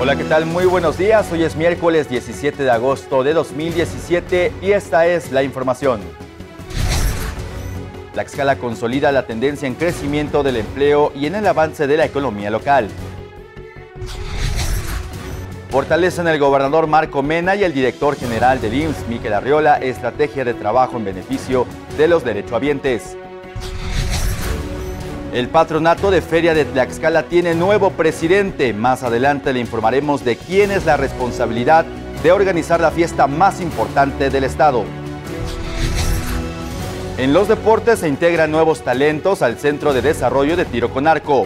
Hola, ¿qué tal? Muy buenos días. Hoy es miércoles 17 de agosto de 2017 y esta es la información. Tlaxcala consolida la tendencia en crecimiento del empleo y en el avance de la economía local. Fortalecen el gobernador Marco Mena y el director general del IMSS, Miquel Arriola, estrategia de trabajo en beneficio de los derechohabientes. El patronato de Feria de Tlaxcala tiene nuevo presidente. Más adelante le informaremos de quién es la responsabilidad de organizar la fiesta más importante del estado. En los deportes se integran nuevos talentos al Centro de Desarrollo de Tiro con Arco.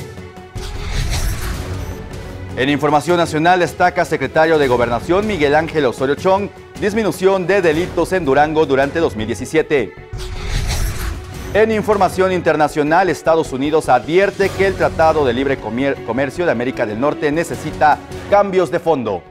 En información nacional destaca secretario de Gobernación Miguel Ángel Osorio Chong, disminución de delitos en Durango durante 2017. En información internacional, Estados Unidos advierte que el Tratado de Libre Comercio de América del Norte necesita cambios de fondo.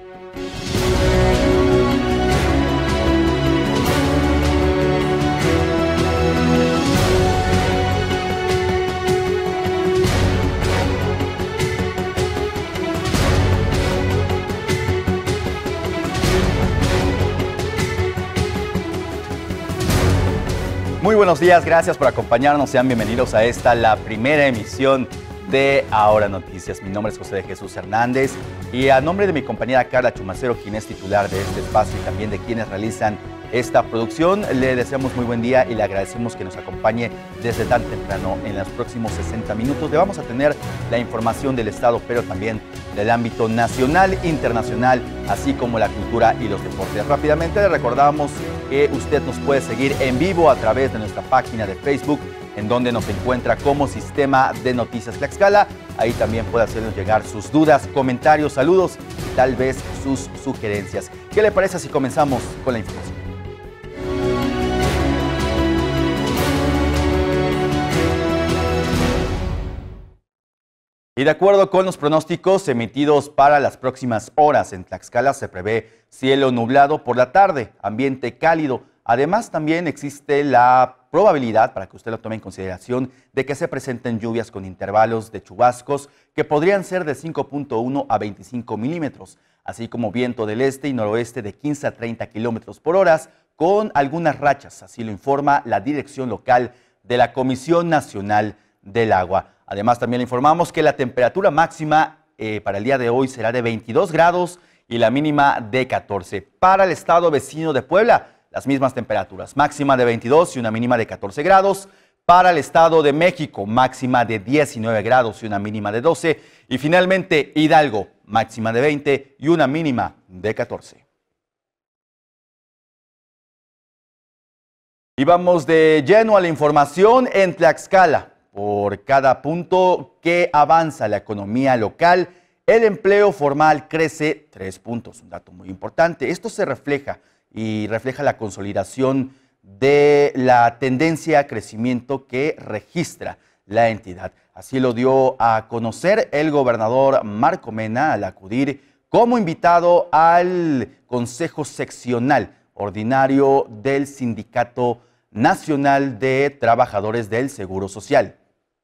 Muy buenos días, gracias por acompañarnos, sean bienvenidos a esta, la primera emisión de Ahora Noticias. Mi nombre es José de Jesús Hernández y a nombre de mi compañera Carla Chumacero, quien es titular de este espacio y también de quienes realizan esta producción, le deseamos muy buen día y le agradecemos que nos acompañe desde tan temprano. En los próximos 60 minutos le vamos a tener la información del estado, pero también del ámbito nacional, internacional, así como la cultura y los deportes. Rápidamente le recordamos que usted nos puede seguir en vivo a través de nuestra página de Facebook, en donde nos encuentra como Sistema de Noticias Tlaxcala. Ahí también puede hacernos llegar sus dudas, comentarios, saludos y tal vez sus sugerencias. ¿Qué le parece si comenzamos con la información? Y de acuerdo con los pronósticos emitidos para las próximas horas, en Tlaxcala se prevé cielo nublado por la tarde, ambiente cálido. Además, también existe la probabilidad, para que usted lo tome en consideración, de que se presenten lluvias con intervalos de chubascos que podrían ser de 5.1 a 25 milímetros, así como viento del este y noroeste de 15 a 30 kilómetros por hora, con algunas rachas, así lo informa la dirección local de la Comisión Nacional del Agua. Además, también le informamos que la temperatura máxima para el día de hoy será de 22 grados y la mínima de 14. Para el estado vecino de Puebla, las mismas temperaturas, máxima de 22 y una mínima de 14 grados. Para el estado de México, máxima de 19 grados y una mínima de 12. Y finalmente, Hidalgo, máxima de 20 y una mínima de 14. Y vamos de lleno a la información en Tlaxcala. Por cada punto que avanza la economía local, el empleo formal crece 3 puntos, un dato muy importante. Esto se refleja la consolidación de la tendencia a crecimiento que registra la entidad. Así lo dio a conocer el gobernador Marco Mena al acudir como invitado al Consejo Seccional Ordinario del Sindicato Nacional de Trabajadores del Seguro Social.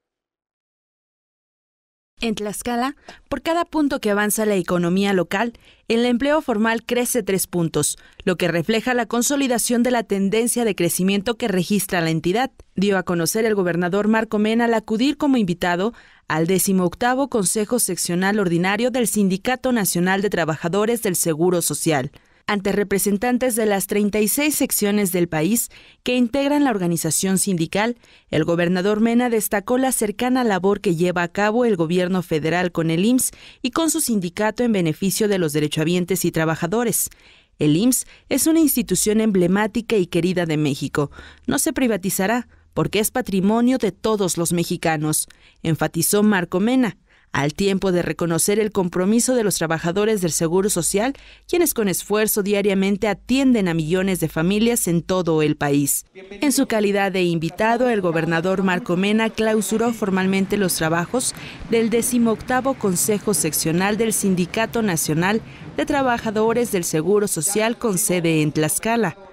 En Tlaxcala, por cada punto que avanza la economía local, el empleo formal crece 3 puntos, lo que refleja la consolidación de la tendencia de crecimiento que registra la entidad, dio a conocer el gobernador Marco Mena al acudir como invitado al 18º Consejo Seccional Ordinario del Sindicato Nacional de Trabajadores del Seguro Social. Ante representantes de las 36 secciones del país que integran la organización sindical, el gobernador Mena destacó la cercana labor que lleva a cabo el gobierno federal con el IMSS y con su sindicato en beneficio de los derechohabientes y trabajadores. El IMSS es una institución emblemática y querida de México. No se privatizará porque es patrimonio de todos los mexicanos, enfatizó Marco Mena, al tiempo de reconocer el compromiso de los trabajadores del Seguro Social, quienes con esfuerzo diariamente atienden a millones de familias en todo el país. En su calidad de invitado, el gobernador Marco Mena clausuró formalmente los trabajos del 18º Consejo Seccional del Sindicato Nacional de Trabajadores del Seguro Social con sede en Tlaxcala.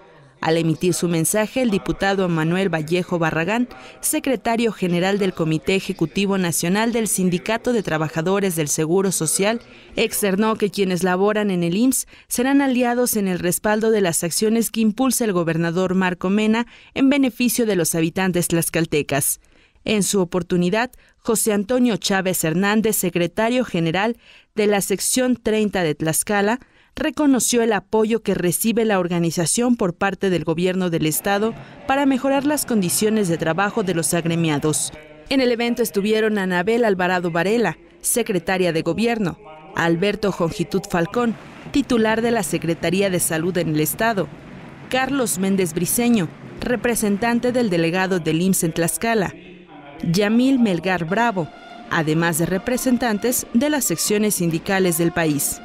Al emitir su mensaje, el diputado Manuel Vallejo Barragán, secretario general del Comité Ejecutivo Nacional del Sindicato de Trabajadores del Seguro Social, externó que quienes laboran en el IMSS serán aliados en el respaldo de las acciones que impulsa el gobernador Marco Mena en beneficio de los habitantes tlaxcaltecas. En su oportunidad, José Antonio Chávez Hernández, secretario general de la sección 30 de Tlaxcala, reconoció el apoyo que recibe la organización por parte del gobierno del estado para mejorar las condiciones de trabajo de los agremiados. En el evento estuvieron Anabel Alvarado Varela, secretaria de Gobierno, Alberto Jongitud Falcón, titular de la Secretaría de Salud en el estado, Carlos Méndez Briceño, representante del delegado del IMSS en Tlaxcala, Yamil Melgar Bravo, además de representantes de las secciones sindicales del país.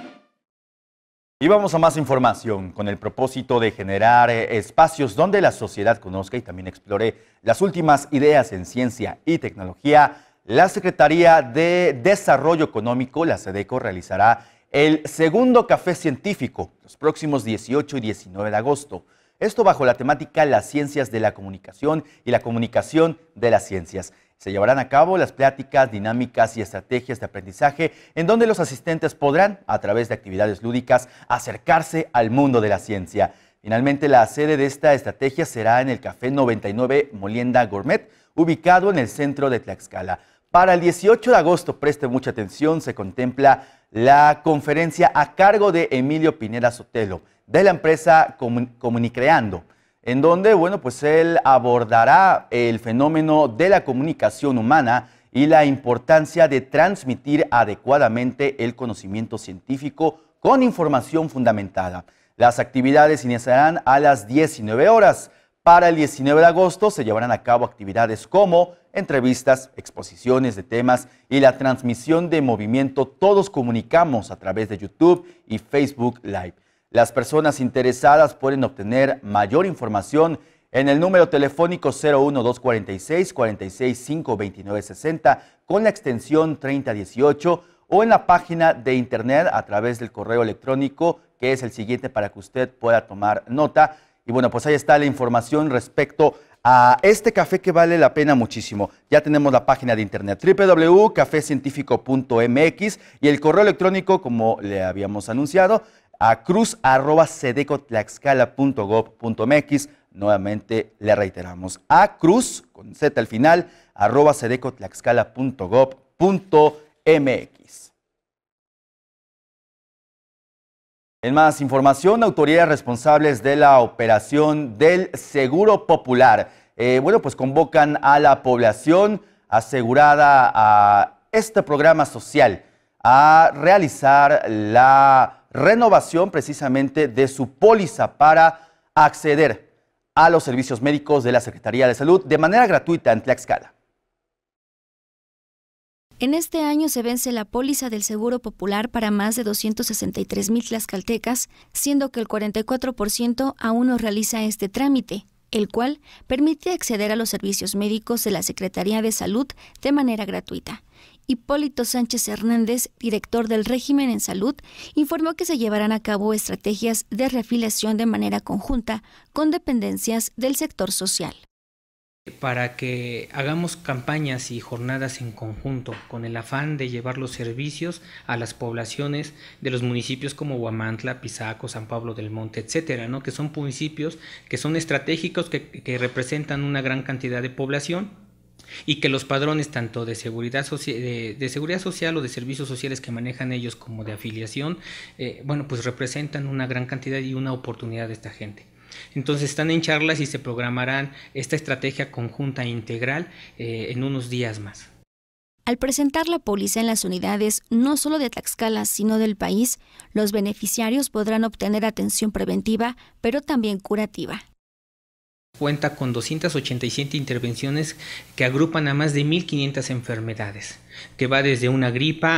Y vamos a más información con el propósito de generar espacios donde la sociedad conozca y también explore las últimas ideas en ciencia y tecnología. La Secretaría de Desarrollo Económico, la SEDECO, realizará el segundo café científico los próximos 18 y 19 de agosto. Esto bajo la temática Las ciencias de la comunicación y la comunicación de las ciencias. Se llevarán a cabo las pláticas, dinámicas y estrategias de aprendizaje en donde los asistentes podrán, a través de actividades lúdicas, acercarse al mundo de la ciencia. Finalmente, la sede de esta estrategia será en el Café 99 Molienda Gourmet, ubicado en el centro de Tlaxcala. Para el 18 de agosto, preste mucha atención, se contempla la conferencia a cargo de Emilio Pineda Sotelo, de la empresa Comunicreando, en donde, pues él abordará el fenómeno de la comunicación humana y la importancia de transmitir adecuadamente el conocimiento científico con información fundamentada. Las actividades iniciarán a las 19 horas. Para el 19 de agosto se llevarán a cabo actividades como entrevistas, exposiciones de temas y la transmisión de movimiento Todos Comunicamos a través de YouTube y Facebook Live. Las personas interesadas pueden obtener mayor información en el número telefónico 01246 465 2960 con la extensión 3018 o en la página de internet a través del correo electrónico, que es el siguiente para que usted pueda tomar nota. Y pues ahí está la información respecto a este café que vale la pena muchísimo. Ya tenemos la página de internet www.cafecientifico.mx y el correo electrónico, como le habíamos anunciado, a cruz@sedecotlaxcala.gov.mx. Nuevamente le reiteramos, a cruz, con Z al final, @sedecotlaxcala.gov.mx. En más información, autoridades responsables de la operación del Seguro Popular, pues convocan a la población asegurada a este programa social a realizar la renovación precisamente de su póliza para acceder a los servicios médicos de la Secretaría de Salud de manera gratuita en Tlaxcala. En este año se vence la póliza del Seguro Popular para más de 263,000 tlaxcaltecas, siendo que el 44% aún no realiza este trámite, el cual permite acceder a los servicios médicos de la Secretaría de Salud de manera gratuita. Hipólito Sánchez Hernández, director del régimen en salud, informó que se llevarán a cabo estrategias de reafiliación de manera conjunta con dependencias del sector social. Para que hagamos campañas y jornadas en conjunto con el afán de llevar los servicios a las poblaciones de los municipios como Huamantla, Pisaco, San Pablo del Monte, etcétera, ¿no? Que son municipios que son estratégicos, que representan una gran cantidad de población y que los padrones tanto de seguridad social o de servicios sociales que manejan ellos como de afiliación, pues representan una gran cantidad y una oportunidad de esta gente. Entonces están en charlas y se programarán esta estrategia conjunta e integral en unos días más. Al presentar la póliza en las unidades no solo de Tlaxcala, sino del país, los beneficiarios podrán obtener atención preventiva, pero también curativa. Cuenta con 287 intervenciones que agrupan a más de 1,500 enfermedades, que va desde una gripa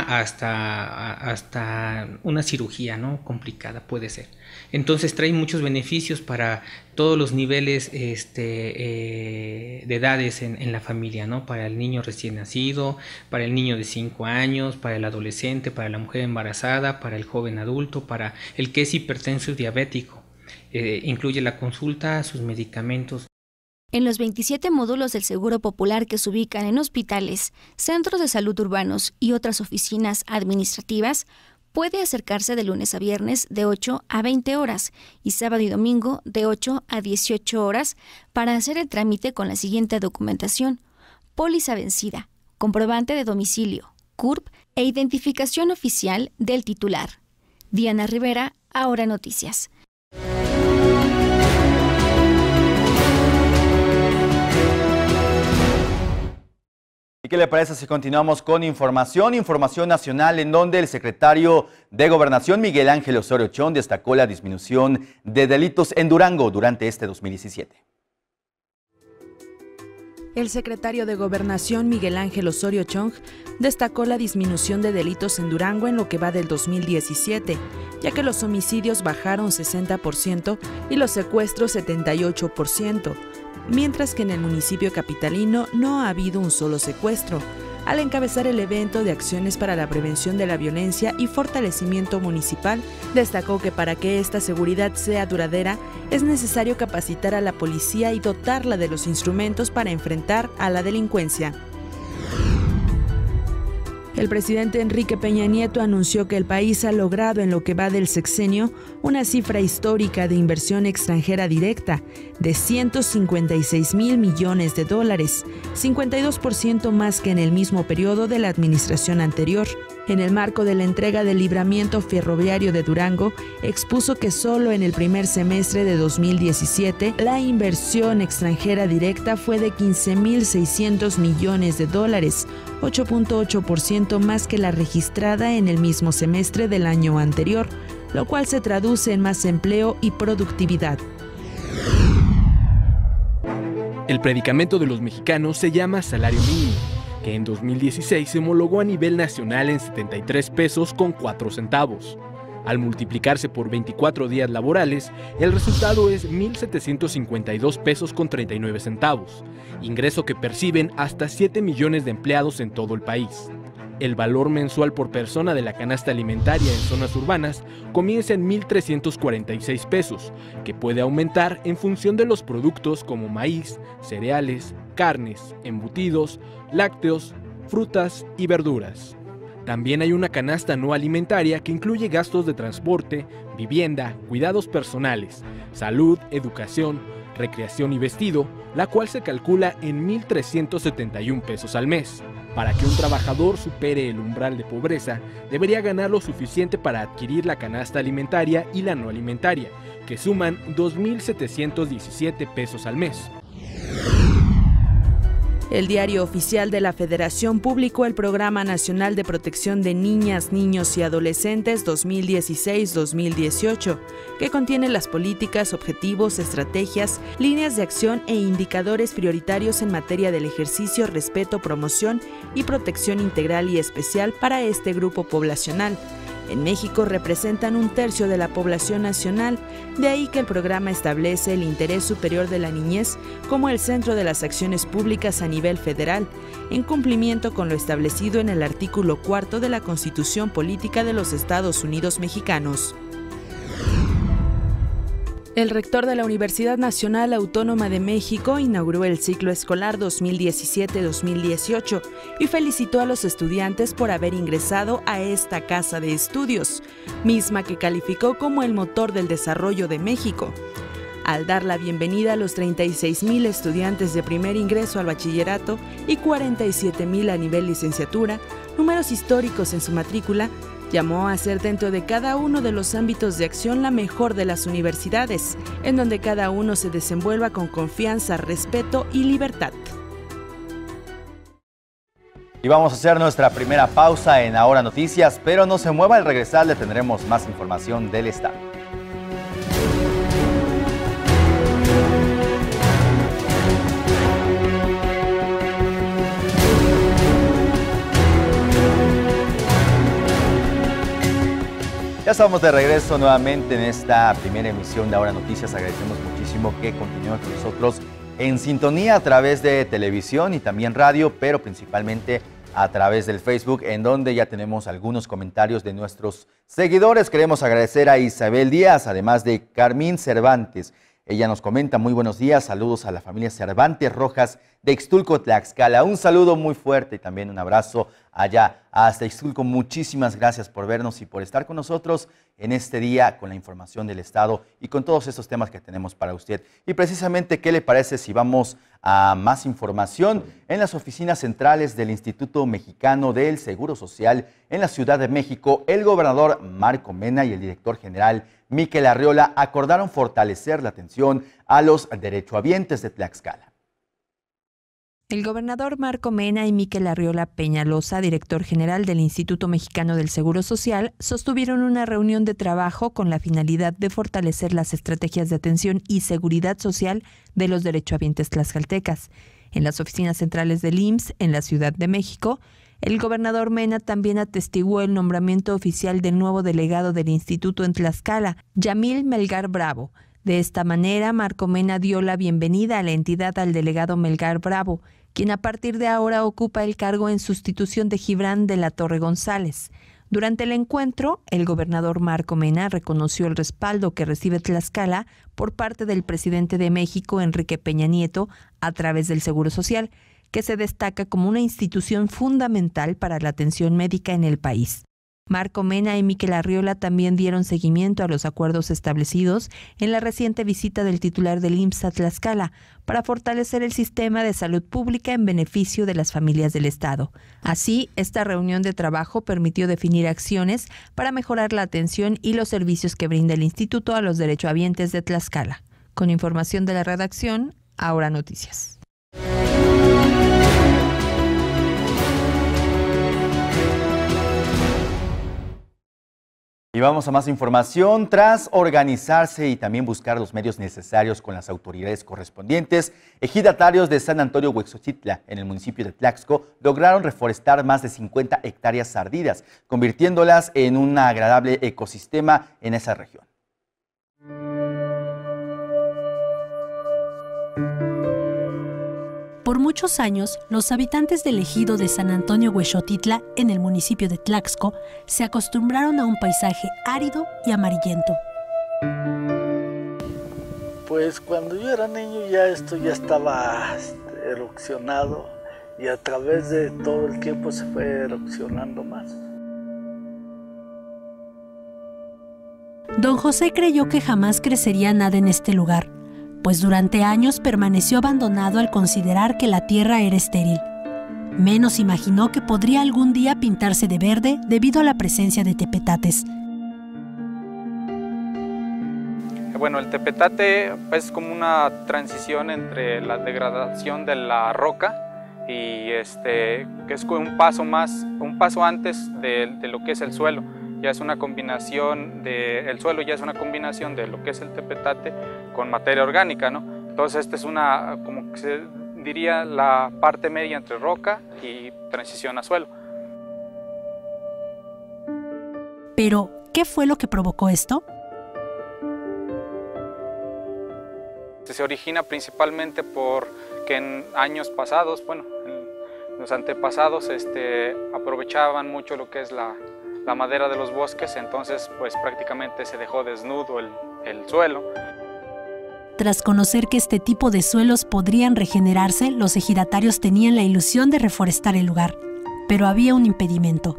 hasta una cirugía, ¿no? Complicada puede ser. Entonces trae muchos beneficios para todos los niveles de edades en la familia, ¿no? Para el niño recién nacido, para el niño de 5 años, para el adolescente, para la mujer embarazada, para el joven adulto, para el que es hipertenso y diabético. incluye la consulta, sus medicamentos. En los 27 módulos del Seguro Popular que se ubican en hospitales, centros de salud urbanos y otras oficinas administrativas, puede acercarse de lunes a viernes de 8 a 20 horas y sábado y domingo de 8 a 18 horas para hacer el trámite con la siguiente documentación: póliza vencida, comprobante de domicilio, CURP e identificación oficial del titular. Diana Rivera, Ahora Noticias. ¿Y qué le parece si continuamos con información nacional, en donde el secretario de Gobernación, Miguel Ángel Osorio Chong, destacó la disminución de delitos en Durango durante este 2017? El secretario de Gobernación, Miguel Ángel Osorio Chong, destacó la disminución de delitos en Durango en lo que va del 2017, ya que los homicidios bajaron 60% y los secuestros 78%, mientras que en el municipio capitalino no ha habido un solo secuestro. Al encabezar el evento de acciones para la prevención de la violencia y fortalecimiento municipal, destacó que para que esta seguridad sea duradera, es necesario capacitar a la policía y dotarla de los instrumentos para enfrentar a la delincuencia. El presidente Enrique Peña Nieto anunció que el país ha logrado en lo que va del sexenio una cifra histórica de inversión extranjera directa de $156 mil millones, 52% más que en el mismo periodo de la administración anterior. En el marco de la entrega del libramiento ferroviario de Durango, expuso que solo en el primer semestre de 2017 la inversión extranjera directa fue de $15.600 millones, 8.8% más que la registrada en el mismo semestre del año anterior, lo cual se traduce en más empleo y productividad. El predicamento de los mexicanos se llama salario mínimo, que en 2016 se homologó a nivel nacional en 73 pesos con 4 centavos. Al multiplicarse por 24 días laborales, el resultado es 1.752 pesos con 39 centavos, ingreso que perciben hasta 7 millones de empleados en todo el país. El valor mensual por persona de la canasta alimentaria en zonas urbanas comienza en 1.346 pesos, que puede aumentar en función de los productos como maíz, cereales, carnes, embutidos, lácteos, frutas y verduras. También hay una canasta no alimentaria que incluye gastos de transporte, vivienda, cuidados personales, salud, educación, recreación y vestido, la cual se calcula en 1.371 pesos al mes. Para que un trabajador supere el umbral de pobreza, debería ganar lo suficiente para adquirir la canasta alimentaria y la no alimentaria, que suman 2.717 pesos al mes. El Diario Oficial de la Federación publicó el Programa Nacional de Protección de Niñas, Niños y Adolescentes 2016-2018, que contiene las políticas, objetivos, estrategias, líneas de acción e indicadores prioritarios en materia del ejercicio, respeto, promoción y protección integral y especial para este grupo poblacional. En México representan 1/3 de la población nacional, de ahí que el programa establece el interés superior de la niñez como el centro de las acciones públicas a nivel federal, en cumplimiento con lo establecido en el artículo 4 de la Constitución Política de los Estados Unidos Mexicanos. El rector de la Universidad Nacional Autónoma de México inauguró el ciclo escolar 2017-2018 y felicitó a los estudiantes por haber ingresado a esta casa de estudios, misma que calificó como el motor del desarrollo de México. Al dar la bienvenida a los 36,000 estudiantes de primer ingreso al bachillerato y 47,000 a nivel licenciatura, números históricos en su matrícula, llamó a ser dentro de cada uno de los ámbitos de acción la mejor de las universidades, en donde cada uno se desenvuelva con confianza, respeto y libertad. Y vamos a hacer nuestra primera pausa en Ahora Noticias, pero no se mueva, al regresar le tendremos más información del estado. Ya estamos de regreso nuevamente en esta primera emisión de Ahora Noticias. Agradecemos muchísimo que continúen con nosotros en sintonía a través de televisión y también radio, pero principalmente a través del Facebook, en donde ya tenemos algunos comentarios de nuestros seguidores. Queremos agradecer a Isabel Díaz, además de Carmín Cervantes. Ella nos comenta: muy buenos días, saludos a la familia Cervantes Rojas de Ixtulco, Tlaxcala. Un saludo muy fuerte y también un abrazo allá hasta Ixtulco. Muchísimas gracias por vernos y por estar con nosotros en este día con la información del Estado y con todos estos temas que tenemos para usted. Y precisamente, ¿qué le parece si vamos a más información? En las oficinas centrales del Instituto Mexicano del Seguro Social en la Ciudad de México, el gobernador Marco Mena y el director general Miquel Arriola acordaron fortalecer la atención a los derechohabientes de Tlaxcala. El gobernador Marco Mena y Miquel Arriola Peñalosa, director general del Instituto Mexicano del Seguro Social, sostuvieron una reunión de trabajo con la finalidad de fortalecer las estrategias de atención y seguridad social de los derechohabientes tlaxcaltecas. En las oficinas centrales del IMSS, en la Ciudad de México, el gobernador Mena también atestiguó el nombramiento oficial del nuevo delegado del instituto en Tlaxcala, Yamil Melgar Bravo. De esta manera, Marco Mena dio la bienvenida a la entidad al delegado Melgar Bravo, quien a partir de ahora ocupa el cargo en sustitución de Gibran de la Torre González. Durante el encuentro, el gobernador Marco Mena reconoció el respaldo que recibe Tlaxcala por parte del presidente de México, Enrique Peña Nieto, a través del Seguro Social, que se destaca como una institución fundamental para la atención médica en el país. Marco Mena y Miquel Arriola también dieron seguimiento a los acuerdos establecidos en la reciente visita del titular del IMSS a Tlaxcala para fortalecer el sistema de salud pública en beneficio de las familias del Estado. Así, esta reunión de trabajo permitió definir acciones para mejorar la atención y los servicios que brinda el instituto a los derechohabientes de Tlaxcala. Con información de la redacción, Ahora Noticias. Y vamos a más información. Tras organizarse y también buscar los medios necesarios con las autoridades correspondientes, ejidatarios de San Antonio Huexotitla, en el municipio de Tlaxco, lograron reforestar más de 50 hectáreas ardidas, convirtiéndolas en un agradable ecosistema en esa región. Por muchos años, los habitantes del ejido de San Antonio Huexotitla, en el municipio de Tlaxco, se acostumbraron a un paisaje árido y amarillento. Pues cuando yo era niño ya esto ya estaba erosionado y a través de todo el tiempo se fue erosionando más. Don José creyó que jamás crecería nada en este lugar, pues durante años permaneció abandonado al considerar que la tierra era estéril. Menos imaginó que podría algún día pintarse de verde debido a la presencia de tepetates. Bueno, el tepetate es como una transición entre la degradación de la roca y que es un paso antes de lo que es el suelo. Ya es una combinación el suelo ya es una combinación de lo que es el tepetate con materia orgánica, ¿no? Entonces esta es como que se diría, la parte media entre roca y transición a suelo. Pero, ¿qué fue lo que provocó esto? Se origina principalmente porque en años pasados, bueno, los antepasados aprovechaban mucho lo que es la madera de los bosques, entonces pues prácticamente se dejó desnudo el suelo. Tras conocer que este tipo de suelos podrían regenerarse, los ejidatarios tenían la ilusión de reforestar el lugar, pero había un impedimento.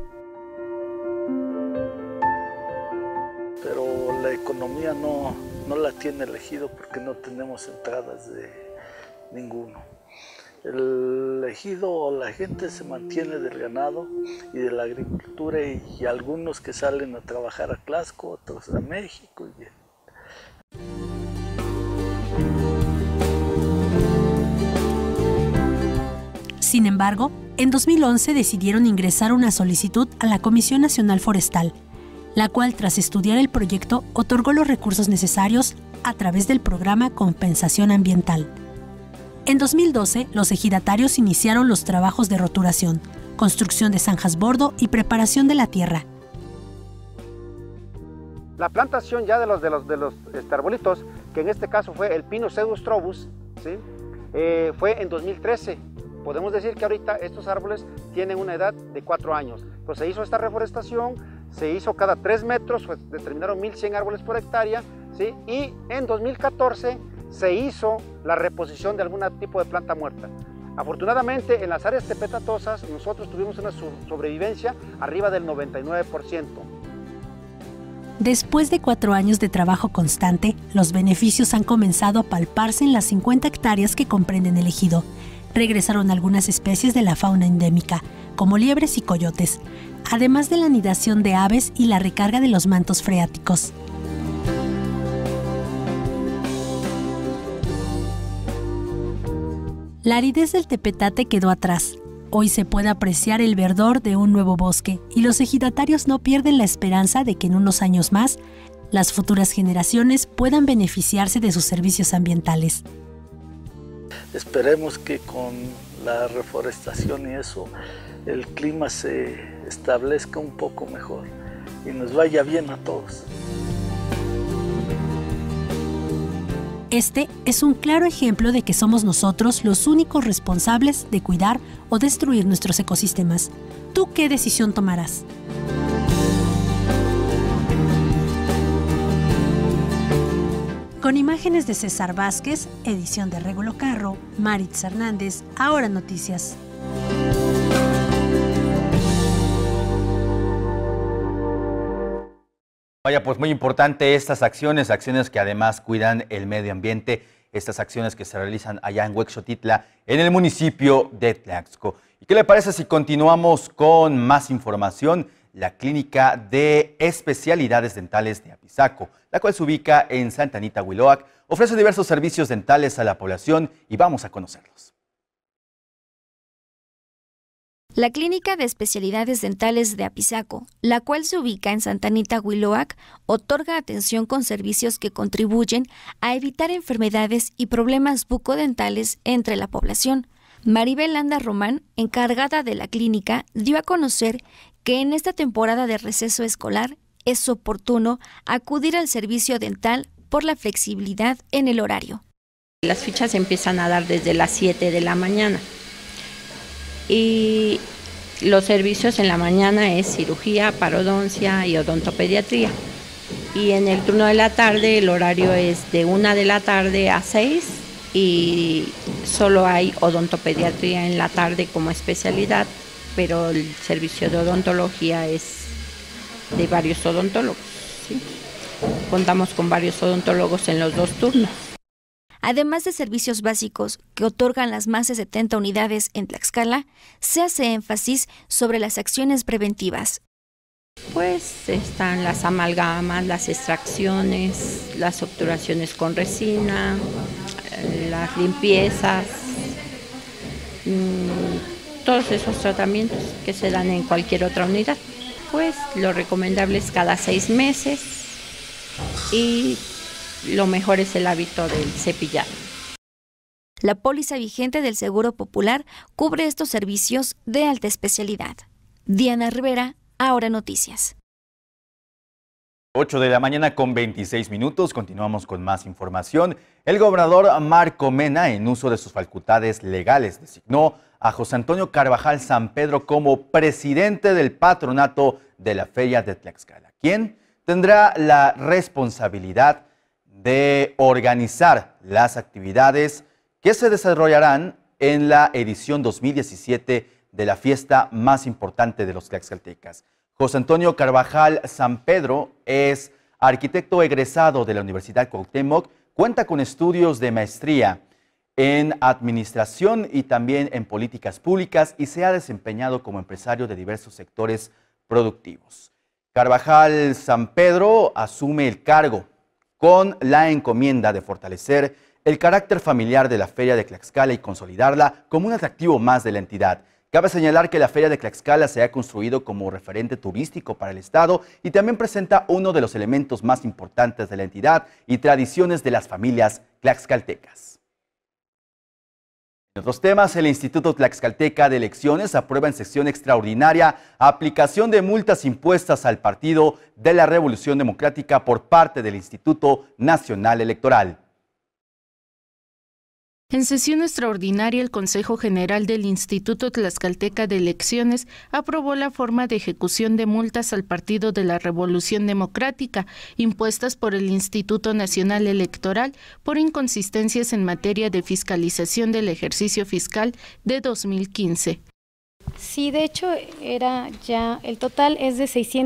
Pero la economía no la tiene el ejido porque no tenemos entradas de ninguno. El ejido, la gente se mantiene del ganado y de la agricultura y algunos que salen a trabajar a Tlaxco, otros a México. Sin embargo, en 2011 decidieron ingresar una solicitud a la Comisión Nacional Forestal, la cual, tras estudiar el proyecto, otorgó los recursos necesarios a través del programa Compensación Ambiental. En 2012, los ejidatarios iniciaron los trabajos de roturación, construcción de zanjas bordo y preparación de la tierra. La plantación ya de los arbolitos, que en este caso fue el Pinus pseudostrobus, ¿sí? Fue en 2013. podemos decir que ahorita estos árboles tienen una edad de 4 años. Pues se hizo esta reforestación, se hizo cada 3 metros, pues determinaron 1.100 árboles por hectárea, ¿sí? Y en 2014 se hizo la reposición de algún tipo de planta muerta. Afortunadamente, en las áreas tepetatosas nosotros tuvimos una sobrevivencia arriba del 99%. Después de 4 años de trabajo constante, los beneficios han comenzado a palparse en las 50 hectáreas que comprenden el ejido. Regresaron algunas especies de la fauna endémica, como liebres y coyotes, además de la anidación de aves y la recarga de los mantos freáticos. La aridez del tepetate quedó atrás. Hoy se puede apreciar el verdor de un nuevo bosque y los ejidatarios no pierden la esperanza de que en unos años más las futuras generaciones puedan beneficiarse de sus servicios ambientales. Esperemos que con la reforestación y eso el clima se establezca un poco mejor y nos vaya bien a todos. Este es un claro ejemplo de que somos nosotros los únicos responsables de cuidar o destruir nuestros ecosistemas. ¿Tú qué decisión tomarás? Con imágenes de César Vázquez, edición de Regulo Carro, Maritz Hernández, Ahora Noticias. Vaya, pues muy importante estas acciones que además cuidan el medio ambiente, estas acciones que se realizan allá en Huexotitla, en el municipio de Tlaxco. ¿Y qué le parece si continuamos con más información? La Clínica de Especialidades Dentales de Apizaco, la cual se ubica en Santa Anita, Huiloac, ofrece diversos servicios dentales a la población y vamos a conocerlos. La Clínica de Especialidades Dentales de Apizaco, la cual se ubica en Santa Anita, Huiloac, otorga atención con servicios que contribuyen a evitar enfermedades y problemas bucodentales entre la población. Maribel Landa Román, encargada de la clínica, dio a conocer que en esta temporada de receso escolar es oportuno acudir al servicio dental por la flexibilidad en el horario. Las fichas se empiezan a dar desde las 7 de la mañana. Y los servicios en la mañana es cirugía, parodoncia y odontopediatría. Y en el turno de la tarde el horario es de 1 de la tarde a 6 y solo hay odontopediatría en la tarde como especialidad, pero el servicio de odontología es de varios odontólogos, ¿sí? Contamos con varios odontólogos en los 2 turnos. Además de servicios básicos que otorgan las más de 70 unidades en Tlaxcala, se hace énfasis sobre las acciones preventivas. Pues están las amalgamas, las extracciones, las obturaciones con resina, las limpiezas, todos esos tratamientos que se dan en cualquier otra unidad. Pues lo recomendable es cada 6 meses y lo mejor es el hábito del cepillado. La póliza vigente del Seguro Popular cubre estos servicios de alta especialidad. Diana Rivera, Ahora Noticias. 8 de la mañana con 26 minutos, continuamos con más información. El gobernador Marco Mena, en uso de sus facultades legales, designó a José Antonio Carvajal San Pedro como presidente del patronato de la Feria de Tlaxcala, quien tendrá la responsabilidad de organizar las actividades que se desarrollarán en la edición 2017 de la fiesta más importante de los tlaxcaltecas. José Antonio Carvajal San Pedro es arquitecto egresado de la Universidad Cuauhtémoc, cuenta con estudios de maestría en administración y también en políticas públicas y se ha desempeñado como empresario de diversos sectores productivos. Carvajal San Pedro asume el cargo con la encomienda de fortalecer el carácter familiar de la Feria de Tlaxcala y consolidarla como un atractivo más de la entidad. Cabe señalar que la Feria de Tlaxcala se ha construido como referente turístico para el Estado y también presenta uno de los elementos más importantes de la entidad y tradiciones de las familias tlaxcaltecas. En otros temas, el Instituto Tlaxcalteca de Elecciones aprueba en sesión extraordinaria aplicación de multas impuestas al Partido de la Revolución Democrática por parte del Instituto Nacional Electoral. En sesión extraordinaria, el Consejo General del Instituto Tlaxcalteca de Elecciones aprobó la forma de ejecución de multas al Partido de la Revolución Democrática, impuestas por el Instituto Nacional Electoral por inconsistencias en materia de fiscalización del ejercicio fiscal de 2015. Sí, de hecho, el total es de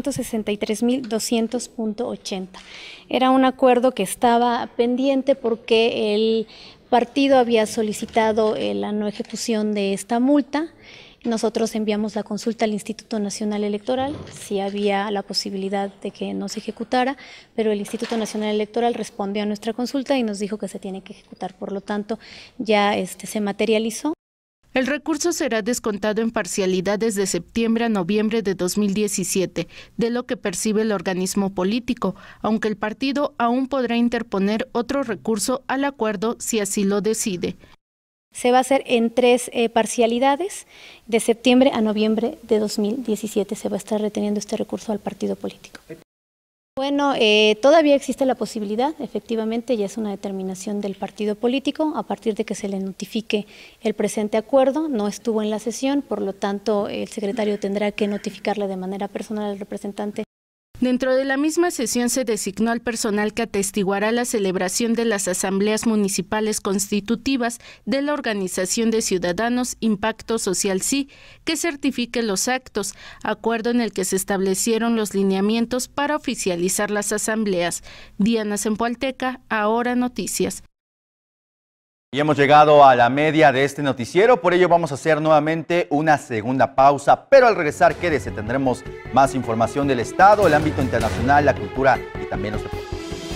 663.200.80. Era un acuerdo que estaba pendiente porque el partido había solicitado la no ejecución de esta multa. Nosotros enviamos la consulta al Instituto Nacional Electoral, si había la posibilidad de que no se ejecutara, pero el Instituto Nacional Electoral respondió a nuestra consulta y nos dijo que se tiene que ejecutar. Por lo tanto, ya se materializó. El recurso será descontado en parcialidades de septiembre a noviembre de 2017, de lo que percibe el organismo político, aunque el partido aún podrá interponer otro recurso al acuerdo si así lo decide. Se va a hacer en 3 parcialidades, de septiembre a noviembre de 2017 se va a estar reteniendo este recurso al partido político. Bueno, todavía existe la posibilidad, efectivamente, ya es una determinación del partido político, a partir de que se le notifique el presente acuerdo, no estuvo en la sesión, por lo tanto, el secretario tendrá que notificarle de manera personal al representante. Dentro de la misma sesión se designó al personal que atestiguará la celebración de las asambleas municipales constitutivas de la Organización de Ciudadanos Impacto Social Sí, que certifique los actos, acuerdo en el que se establecieron los lineamientos para oficializar las asambleas. Diana Zempoalteca, Ahora Noticias. Y hemos llegado a la media de este noticiero, por ello vamos a hacer nuevamente una segunda pausa, pero al regresar quédese, tendremos más información del Estado, el ámbito internacional, la cultura y también los deportes.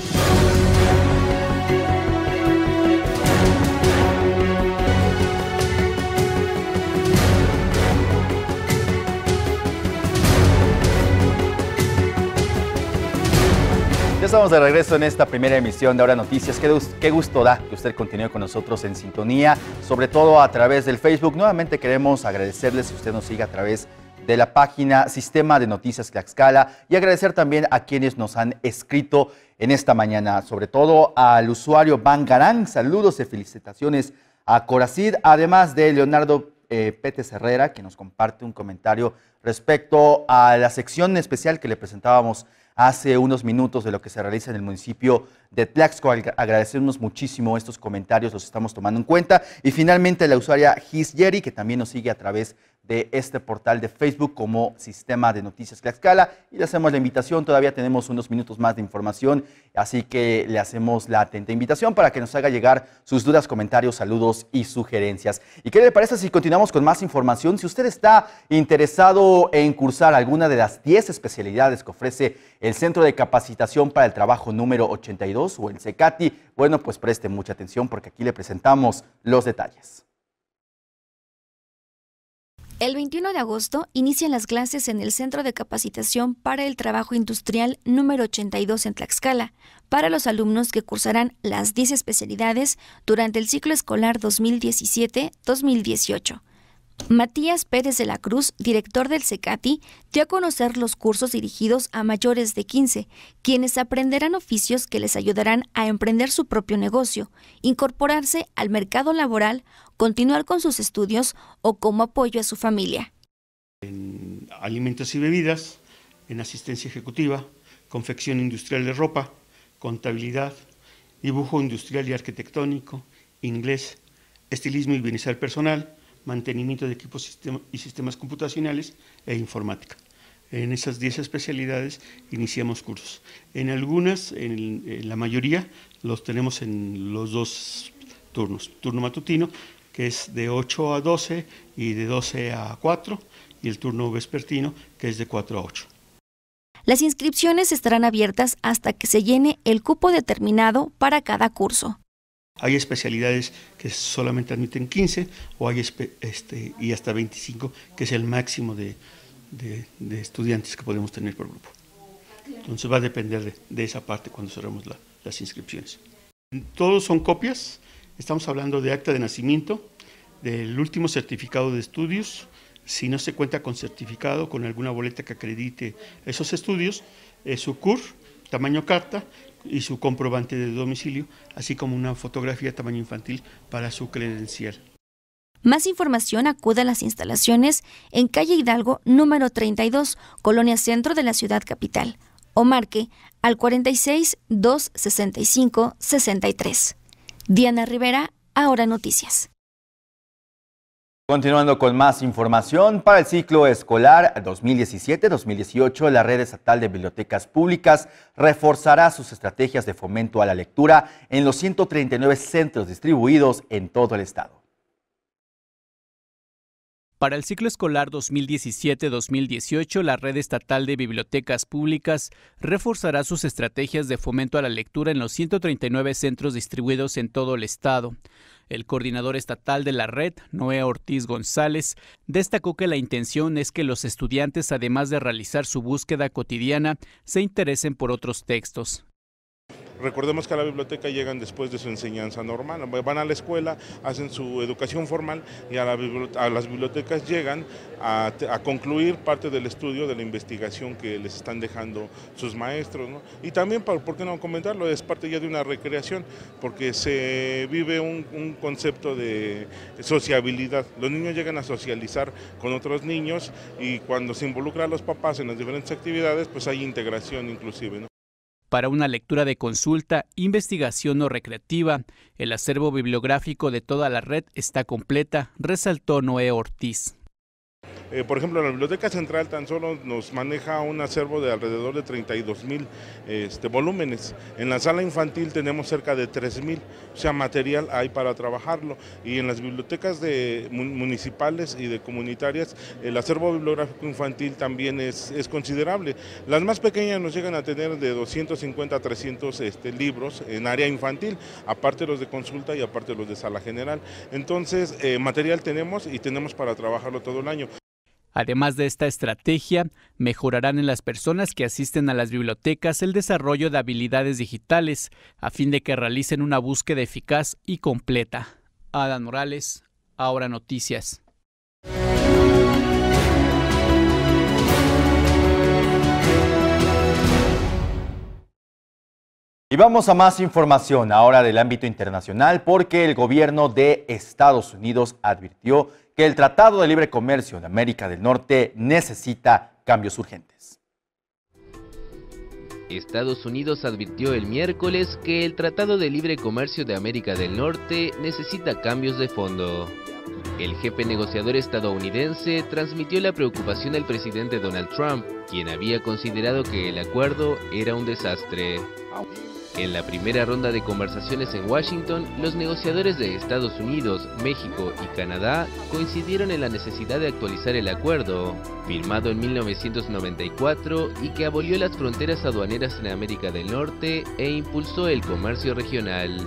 Ya estamos de regreso en esta primera emisión de Ahora Noticias. Qué gusto da que usted continúe con nosotros en sintonía, sobre todo a través del Facebook. Nuevamente queremos agradecerles si usted nos sigue a través de la página Sistema de Noticias Tlaxcala y agradecer también a quienes nos han escrito en esta mañana, sobre todo al usuario Bangarán. Saludos y felicitaciones a Coracid, además de Leonardo Pérez Herrera, que nos comparte un comentario respecto a la sección especial que le presentábamos hace unos minutos de lo que se realiza en el municipio de Tlaxco. Agradecemos muchísimo estos comentarios, los estamos tomando en cuenta. Y finalmente la usuaria Gis Yeri, que también nos sigue a través de este portal de Facebook como Sistema de Noticias Tlaxcala. Y le hacemos la invitación, todavía tenemos unos minutos más de información, así que le hacemos la atenta invitación para que nos haga llegar sus dudas, comentarios, saludos y sugerencias. ¿Y qué le parece si continuamos con más información? Si usted está interesado en cursar alguna de las 10 especialidades que ofrece el Centro de Capacitación para el Trabajo número 82 o el CECATI, bueno, pues preste mucha atención porque aquí le presentamos los detalles. El 21 de agosto inician las clases en el Centro de Capacitación para el Trabajo Industrial número 82 en Tlaxcala, para los alumnos que cursarán las 10 especialidades durante el ciclo escolar 2017-2018. Matías Pérez de la Cruz, director del CECATI, dio a conocer los cursos dirigidos a mayores de 15, quienes aprenderán oficios que les ayudarán a emprender su propio negocio, incorporarse al mercado laboral, continuar con sus estudios o como apoyo a su familia. En alimentos y bebidas, en asistencia ejecutiva, confección industrial de ropa, contabilidad, dibujo industrial y arquitectónico, inglés, estilismo y bienestar personal, mantenimiento de equipos y sistemas computacionales e informática. En esas 10 especialidades iniciamos cursos. En algunas, en la mayoría, los tenemos en los 2 turnos. Turno matutino, que es de 8 a 12 y de 12 a 4, y el turno vespertino, que es de 4 a 8. Las inscripciones estarán abiertas hasta que se llene el cupo determinado para cada curso. Hay especialidades que solamente admiten 15 o hay y hasta 25, que es el máximo de estudiantes que podemos tener por grupo. Entonces va a depender de esa parte cuando cerremos las inscripciones. Todos son copias, estamos hablando de acta de nacimiento, del último certificado de estudios. Si no se cuenta con certificado, con alguna boleta que acredite esos estudios, su CUR tamaño carta y su comprobante de domicilio, así como una fotografía tamaño infantil para su credencial. Más información, acuda a las instalaciones en calle Hidalgo, número 32, Colonia Centro de la ciudad capital, o marque al 46-265-63. Diana Rivera, Ahora Noticias. Continuando con más información, para el ciclo escolar 2017-2018, la Red Estatal de Bibliotecas Públicas reforzará sus estrategias de fomento a la lectura en los 139 centros distribuidos en todo el estado. Para el ciclo escolar 2017-2018, la Red Estatal de Bibliotecas Públicas reforzará sus estrategias de fomento a la lectura en los 139 centros distribuidos en todo el estado. El coordinador estatal de la red, Noé Ortiz González, destacó que la intención es que los estudiantes, además de realizar su búsqueda cotidiana, se interesen por otros textos. Recordemos que a la biblioteca llegan después de su enseñanza normal, van a la escuela, hacen su educación formal y a las bibliotecas llegan a concluir parte del estudio, de la investigación que les están dejando sus maestros, ¿no? Y también, ¿por qué no comentarlo? Es parte ya de una recreación, porque se vive un concepto de sociabilidad. Los niños llegan a socializar con otros niños y cuando se involucran a los papás en las diferentes actividades, pues hay integración inclusive, ¿no? Para una lectura de consulta, investigación o recreativa, el acervo bibliográfico de toda la red está completa, resaltó Noé Ortiz. Por ejemplo, la Biblioteca Central tan solo nos maneja un acervo de alrededor de 32,000 volúmenes. En la sala infantil tenemos cerca de 3,000, o sea, material hay para trabajarlo. Y en las bibliotecas municipales y de comunitarias, el acervo bibliográfico infantil también es considerable. Las más pequeñas nos llegan a tener de 250 a 300 libros en área infantil, aparte los de consulta y aparte los de sala general. Entonces, material tenemos y tenemos para trabajarlo todo el año. Además de esta estrategia, mejorarán en las personas que asisten a las bibliotecas el desarrollo de habilidades digitales, a fin de que realicen una búsqueda eficaz y completa. Adán Morales, Ahora Noticias. Y vamos a más información ahora del ámbito internacional, porque el gobierno de Estados Unidos advirtió que el Tratado de Libre Comercio de América del Norte necesita cambios urgentes. Estados Unidos advirtió el miércoles que el Tratado de Libre Comercio de América del Norte necesita cambios de fondo. El jefe negociador estadounidense transmitió la preocupación al presidente Donald Trump, quien había considerado que el acuerdo era un desastre. En la primera ronda de conversaciones en Washington, los negociadores de Estados Unidos, México y Canadá coincidieron en la necesidad de actualizar el acuerdo, firmado en 1994 y que abolió las fronteras aduaneras en América del Norte e impulsó el comercio regional.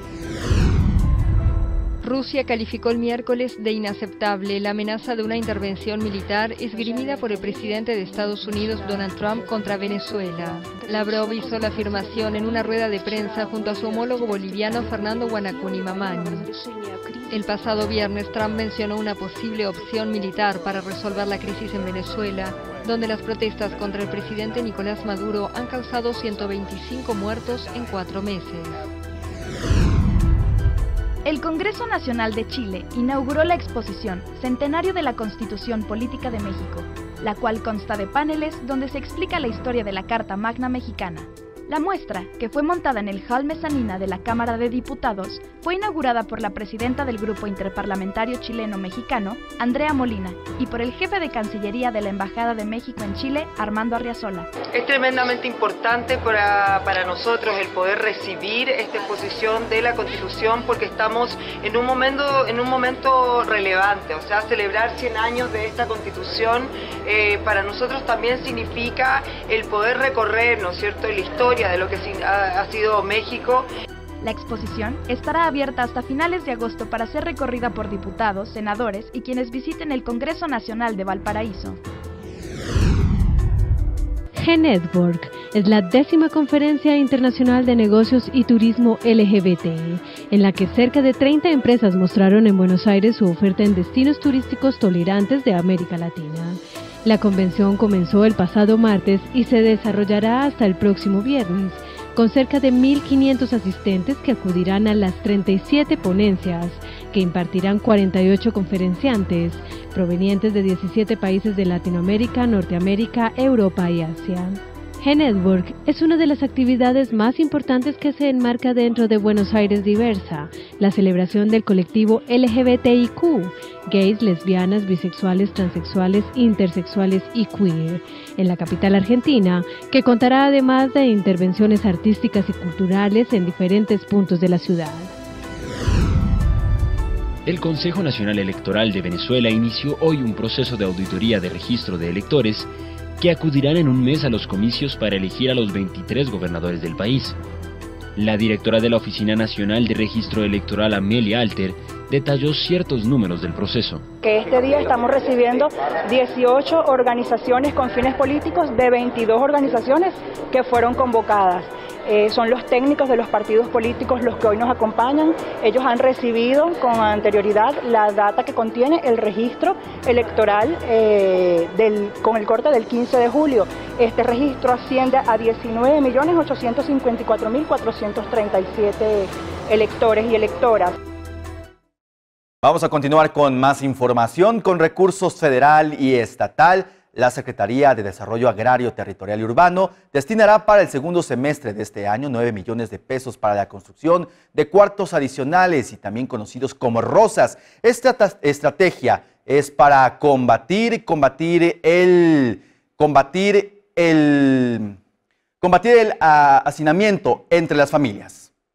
Rusia calificó el miércoles de inaceptable la amenaza de una intervención militar esgrimida por el presidente de Estados Unidos, Donald Trump, contra Venezuela. Lavrov hizo la afirmación en una rueda de prensa junto a su homólogo boliviano Fernando Guanacuni Mamani. El pasado viernes, Trump mencionó una posible opción militar para resolver la crisis en Venezuela, donde las protestas contra el presidente Nicolás Maduro han causado 125 muertos en 4 meses. El Congreso Nacional de Chile inauguró la exposición Centenario de la Constitución Política de México, la cual consta de paneles donde se explica la historia de la Carta Magna Mexicana. La muestra, que fue montada en el hall mezanina de la Cámara de Diputados, fue inaugurada por la presidenta del Grupo Interparlamentario Chileno-Mexicano, Andrea Molina, y por el jefe de Cancillería de la Embajada de México en Chile, Armando Arriazola. Es tremendamente importante para nosotros el poder recibir esta exposición de la Constitución, porque estamos en un momento relevante, o sea, celebrar 100 años de esta Constitución para nosotros también significa el poder recorrer, ¿no es cierto?, la historia de lo que ha sido México. La exposición estará abierta hasta finales de agosto para ser recorrida por diputados, senadores y quienes visiten el Congreso Nacional de Valparaíso. G-Network es la 10ª Conferencia Internacional de Negocios y Turismo LGBT, en la que cerca de 30 empresas mostraron en Buenos Aires su oferta en destinos turísticos tolerantes de América Latina. La convención comenzó el pasado martes y se desarrollará hasta el próximo viernes, con cerca de 1.500 asistentes que acudirán a las 37 ponencias, que impartirán 48 conferenciantes, provenientes de 17 países de Latinoamérica, Norteamérica, Europa y Asia. G-Network es una de las actividades más importantes que se enmarca dentro de Buenos Aires Diversa, la celebración del colectivo LGBTIQ, gays, lesbianas, bisexuales, transexuales, intersexuales y queer, en la capital argentina, que contará además de intervenciones artísticas y culturales en diferentes puntos de la ciudad. El Consejo Nacional Electoral de Venezuela inició hoy un proceso de auditoría de registro de electores que acudirán en un mes a los comicios para elegir a los 23 gobernadores del país. La directora de la Oficina Nacional de Registro Electoral, Amelia Alter, detalló ciertos números del proceso. Que este día estamos recibiendo 18 organizaciones con fines políticos de 22 organizaciones que fueron convocadas. Son los técnicos de los partidos políticos los que hoy nos acompañan. Ellos han recibido con anterioridad la data que contiene el registro electoral con el corte del 15 de julio. Este registro asciende a 19.854.437 electores y electoras. Vamos a continuar con más información. Con recursos federal y estatal, la Secretaría de Desarrollo Agrario, Territorial y Urbano destinará para el segundo semestre de este año 9 millones de pesos para la construcción de cuartos adicionales y también conocidos como rosas. Esta estrategia es para combatir el hacinamiento entre las familias.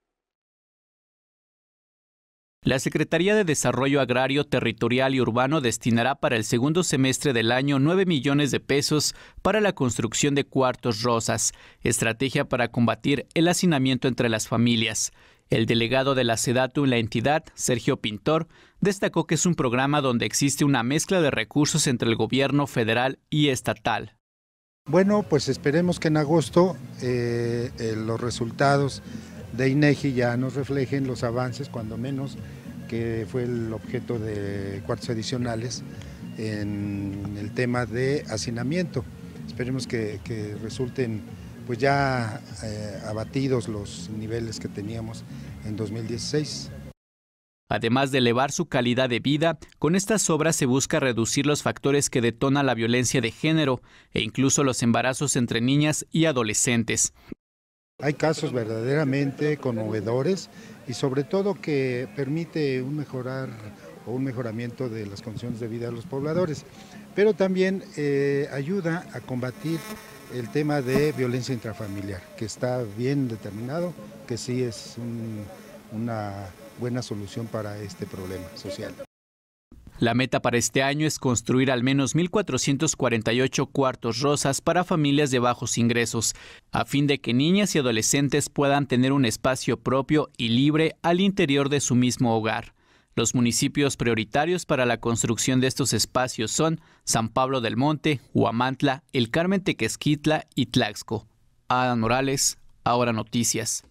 La Secretaría de Desarrollo Agrario, Territorial y Urbano destinará para el segundo semestre del año 9 millones de pesos para la construcción de cuartos rosas, estrategia para combatir el hacinamiento entre las familias. El delegado de la SEDATU en la entidad, Sergio Pintor, destacó que es un programa donde existe una mezcla de recursos entre el gobierno federal y estatal. Bueno, pues esperemos que en agosto los resultados de INEGI ya nos reflejen los avances, cuando menos, que fue el objeto de cuartos adicionales en el tema de hacinamiento. Esperemos que resulten pues ya abatidos los niveles que teníamos en 2016. Además de elevar su calidad de vida, con estas obras se busca reducir los factores que detonan la violencia de género e incluso los embarazos entre niñas y adolescentes. Hay casos verdaderamente conmovedores y sobre todo que permite un mejoramiento de las condiciones de vida de los pobladores, pero también ayuda a combatir el tema de violencia intrafamiliar, que está bien determinado, que sí es una buena solución para este problema social. La meta para este año es construir al menos 1.448 cuartos rosas para familias de bajos ingresos, a fin de que niñas y adolescentes puedan tener un espacio propio y libre al interior de su mismo hogar. Los municipios prioritarios para la construcción de estos espacios son San Pablo del Monte, Huamantla, El Carmen Tequesquitla y Tlaxco. Adán Morales, Ahora Noticias.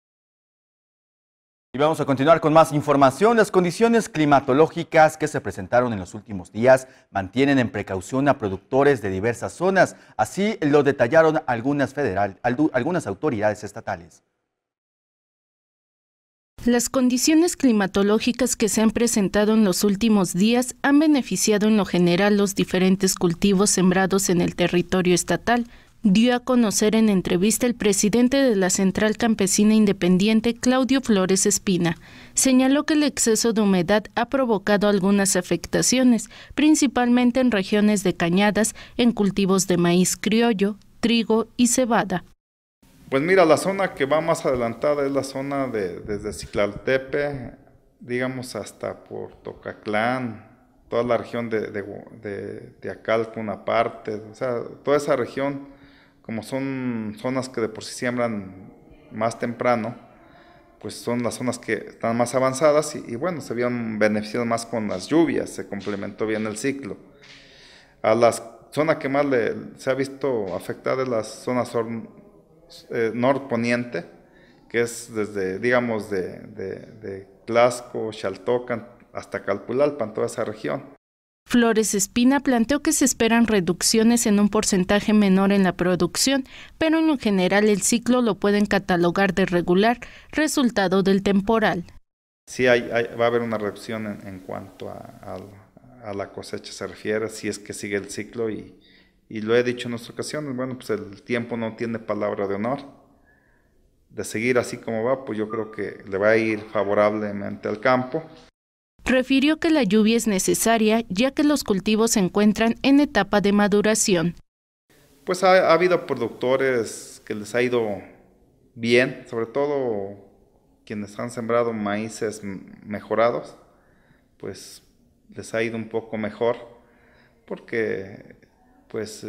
Y vamos a continuar con más información. Las condiciones climatológicas que se presentaron en los últimos días mantienen en precaución a productores de diversas zonas. Así lo detallaron algunas autoridades estatales. Las condiciones climatológicas que se han presentado en los últimos días han beneficiado en lo general los diferentes cultivos sembrados en el territorio estatal, dio a conocer en entrevista el presidente de la Central Campesina Independiente, Claudio Flores Espina. Señaló que el exceso de humedad ha provocado algunas afectaciones, principalmente en regiones de cañadas, en cultivos de maíz criollo, trigo y cebada. Pues mira, la zona que va más adelantada es la zona desde Ciclaltepe, digamos hasta por Tocaclán, toda la región de Acalco, una parte, o sea, toda esa región, como son zonas que de por sí siembran más temprano, pues son las zonas que están más avanzadas y bueno, se vieron beneficiados más con las lluvias, se complementó bien el ciclo. A la zona que más se ha visto afectada es la zona norponiente, que es desde, digamos, de Tlaxco, Xaltocan hasta Calpulalpan, toda esa región. Flores Espina planteó que se esperan reducciones en un porcentaje menor en la producción, pero en lo general el ciclo lo pueden catalogar de regular, resultado del temporal. Sí, va a haber una reducción en cuanto a la cosecha se refiere, si es que sigue el ciclo, y lo he dicho en otras ocasiones, bueno, pues el tiempo no tiene palabra de honor. De seguir así como va, pues yo creo que le va a ir favorablemente al campo. Refirió que la lluvia es necesaria ya que los cultivos se encuentran en etapa de maduración. Pues ha habido productores que les ha ido bien, sobre todo quienes han sembrado maíces mejorados, pues les ha ido un poco mejor, porque pues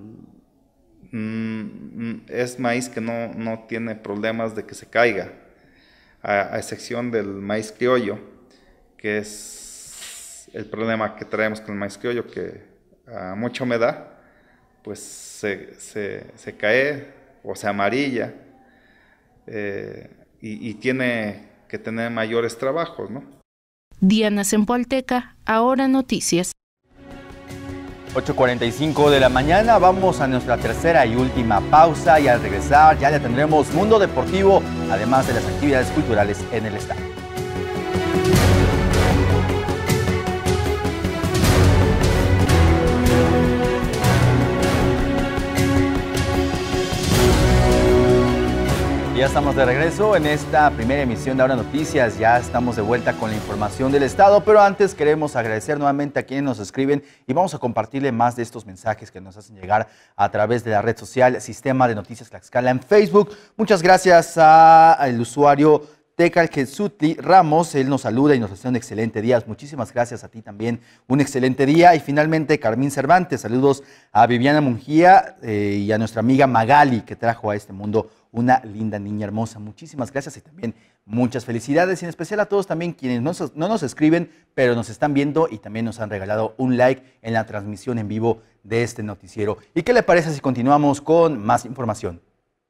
es maíz que no tiene problemas de que se caiga, a excepción del maíz criollo, que es el problema que traemos con el maíz criollo, que a mucha humedad pues se cae o se amarilla, y tiene que tener mayores trabajos, ¿no? Diana Zempoalteca, Ahora Noticias. 8:45 de la mañana, vamos a nuestra tercera y última pausa, y al regresar ya le tendremos Mundo Deportivo, además de las actividades culturales en el estado. Ya estamos de regreso en esta primera emisión de Ahora Noticias. Ya estamos de vuelta con la información del estado, pero antes queremos agradecer nuevamente a quienes nos escriben y vamos a compartirle más de estos mensajes que nos hacen llegar a través de la red social Sistema de Noticias Tlaxcala en Facebook. Muchas gracias al usuario Tecalquezutli Ramos, él nos saluda y nos desea un excelente día. Muchísimas gracias a ti también, un excelente día. Y finalmente Carmín Cervantes, saludos a Viviana Mungía y a nuestra amiga Magali, que trajo a este mundo una linda niña hermosa. Muchísimas gracias y también muchas felicidades, y en especial a todos también quienes no nos escriben, pero nos están viendo y también nos han regalado un like en la transmisión en vivo de este noticiero. ¿Y qué le parece si continuamos con más información?